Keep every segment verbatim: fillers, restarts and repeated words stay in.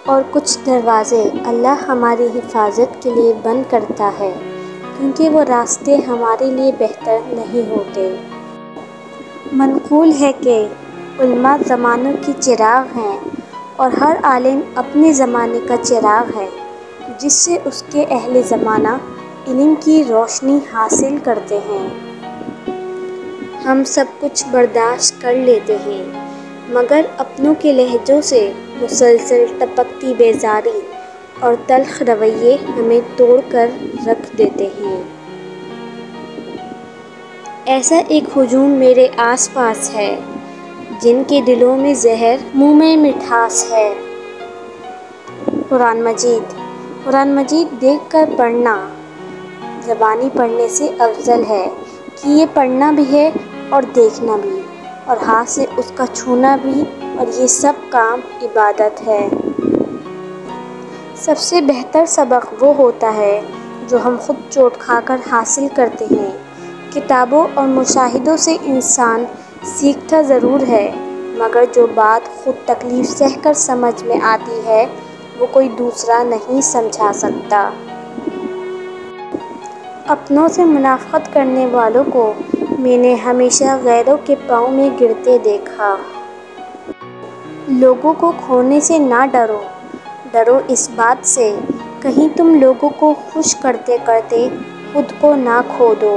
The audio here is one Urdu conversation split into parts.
اور کچھ دروازے اللہ ہماری حفاظت کے لیے بند کرتا ہے کیونکہ وہ راستے ہمارے لیے بہتر نہیں ہوتے۔ منقول ہے کہ علماء زمانوں کی چراغ ہیں اور ہر عالم اپنے زمانے کا چراغ ہے جس سے اس کے اہل زمانہ علم کی روشنی حاصل کرتے ہیں۔ ہم سب کچھ برداشت کر لیتے ہیں مگر اپنوں کے لہجوں سے مسلسل ٹپکتی بیزاری اور تلخ رویے ہمیں توڑ کر رکھ دیتے ہیں۔ ایسا ایک ہجوم میرے آس پاس ہے جن کے دلوں میں زہر منہ میں مٹھاس ہے۔ قرآن مجید قرآن مجید دیکھ کر پڑھنا زبانی پڑھنے سے افضل ہے کہ یہ پڑھنا بھی ہے اور دیکھنا بھی اور ہاتھ سے اس کا چھونا بھی، اور یہ سب کام عبادت ہے۔ سب سے بہتر سبق وہ ہوتا ہے جو ہم خود چوٹ کھا کر حاصل کرتے ہیں۔ کتابوں اور مشاہدوں سے انسان سیکھتا ضرور ہے مگر جو بات خود تکلیف سہ کر سمجھ میں آتی ہے وہ کوئی دوسرا نہیں سمجھا سکتا۔ اپنوں سے منافقت کرنے والوں کو میں نے ہمیشہ غیروں کے پاؤں میں گرتے دیکھا۔ لوگوں کو کھونے سے نہ ڈرو، ڈرو اس بات سے کہیں تم لوگوں کو خوش کرتے کرتے خود کو نہ کھو دو۔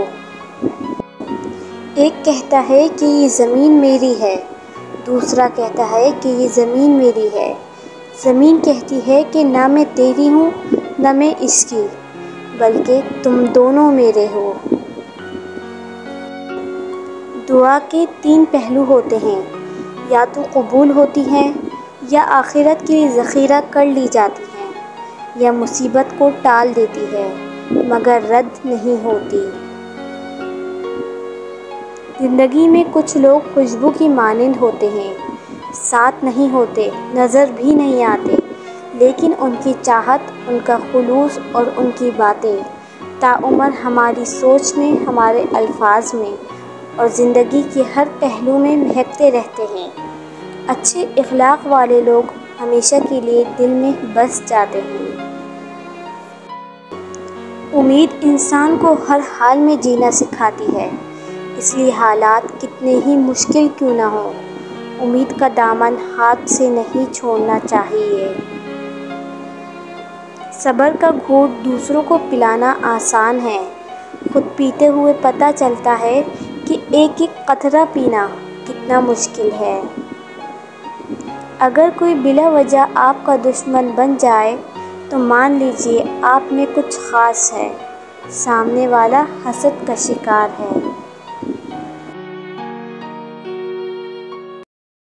ایک کہتا ہے کہ یہ زمین میری ہے، دوسرا کہتا ہے کہ یہ زمین میری ہے۔ زمین کہتی ہے کہ نہ میں تیری ہوں نہ میں اس کی، بلکہ تم دونوں میرے ہو۔ دعا کے تین پہلو ہوتے ہیں، یا تو قبول ہوتی ہیں، یا آخرت کے لیے ذخیرہ کر لی جاتی ہیں، یا مصیبت کو ٹال دیتی ہے مگر رد نہیں ہوتی۔ زندگی میں کچھ لوگ خوشبو کی مانند ہوتے ہیں، ساتھ نہیں ہوتے، نظر بھی نہیں آتے، لیکن ان کی چاہت، ان کا خلوص اور ان کی باتیں تاعمر ہماری سوچ میں، ہمارے الفاظ میں اور زندگی کے ہر پہلو میں مہکتے رہتے ہیں۔ اچھے اخلاق والے لوگ ہمیشہ کے لیے دل میں بس جاتے ہیں۔ امید انسان کو ہر حال میں جینا سکھاتی ہے، اس لیے حالات کتنے ہی مشکل کیوں نہ ہوں، امید کا دامن ہاتھ سے نہیں چھوڑنا چاہیے۔ صبر کا گھونٹ دوسروں کو پلانا آسان ہے، خود پیتے ہوئے پتہ چلتا ہے کہ ایک ایک قطرہ پینا کتنا مشکل ہے۔ اگر کوئی بلا وجہ آپ کا دشمن بن جائے تو مان لیجیے آپ میں کچھ خاص ہے، سامنے والا حسد کا شکار ہے۔